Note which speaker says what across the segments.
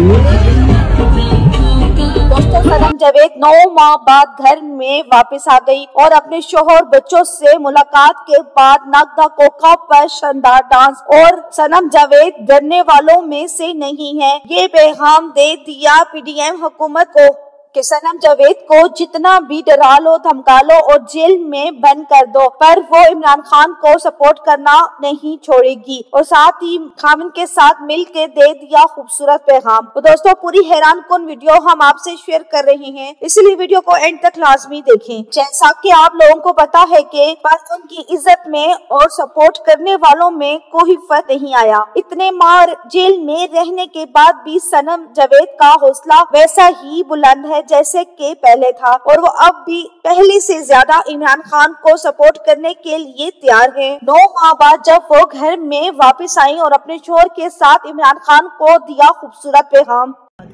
Speaker 1: दोस्तों, सनम जावेद 9 माह बाद घर में वापस आ गई और अपने शोहर बच्चों से मुलाकात के बाद नगदा कोका पर शानदार डांस। और सनम जावेद डरने वालों में से नहीं है। ये पैगाम दे दिया पीडीएम हुकूमत को कि सनम जावेद को जितना भी डरा लो, धमका लो और जेल में बंद कर दो, पर वो इमरान खान को सपोर्ट करना नहीं छोड़ेगी। और साथ ही खामिन के साथ मिलकर दे दिया खूबसूरत पैगाम। तो दोस्तों, पूरी हैरान कुन वीडियो हम आपसे शेयर कर रहे हैं, इसलिए वीडियो को एंड तक लाजमी देखें। जैसा कि आप लोगों को पता है कि पर उनकी इज्जत में और सपोर्ट करने वालों में कोई फर्क नहीं आया। इतने माह जेल में रहने के बाद भी सनम जावेद का हौसला वैसा ही बुलंद है जैसे कि पहले था और वो अब भी पहले से ज्यादा इमरान खान को सपोर्ट करने के लिए तैयार है। 9 माह बाद जब वो घर में वापस आई और अपने शोहर के साथ इमरान खान को दिया खूबसूरत पैगाम।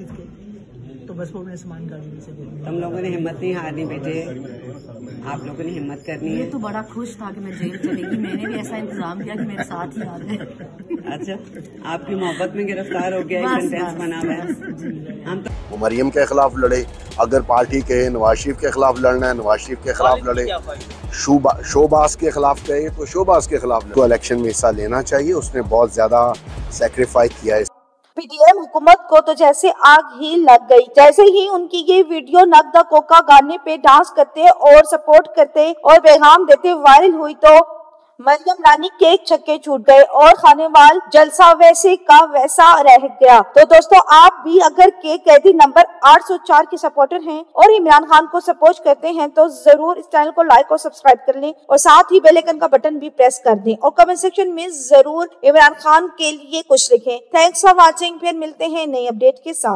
Speaker 2: तो बस वो मैं सामान गाड़ी में से
Speaker 3: तुम लोगों ने हिम्मत नहीं हारनी बेटे, आप लोगों ने हिम्मत करनी है।
Speaker 4: ये तो बड़ा खुश था कि मैं जेल चलेगी, मैंने भी ऐसा इंतजाम किया कि मेरे साथ ही आ गए।
Speaker 3: अच्छा, आपकी मोहब्बत में गिरफ्तार हो गया, एक सेंटेंस बना हुआ है। हम तो
Speaker 5: वो मरियम के खिलाफ लड़े, अगर पार्टी के नवाज शरीफ के खिलाफ लड़ना है नवाज शरीफ के खिलाफ लड़े, शोबाज के खिलाफ कहे तो शोबाज के खिलाफ तो इलेक्शन में हिस्सा लेना चाहिए। उसने बहुत ज्यादा सेक्रीफाइस किया है।
Speaker 1: पीडीएम हुकूमत को तो जैसे आग ही लग गई। जैसे ही उनकी ये वीडियो नगदा कोका गाने पे डांस करते और सपोर्ट करते और पैगाम देते वायरल हुई तो मरियम रानी के छक्के छूट गए और खानेवाल जलसा वैसे का वैसा रह गया। तो दोस्तों, आप भी अगर के कैदी नंबर 804 के सपोर्टर हैं और इमरान खान को सपोर्ट करते हैं तो जरूर इस चैनल को लाइक और सब्सक्राइब कर लें और साथ ही बेल आइकन का बटन भी प्रेस कर दें और कमेंट सेक्शन में जरूर इमरान खान के लिए कुछ लिखें। Thanks for watching. फिर मिलते हैं नई अपडेट के साथ।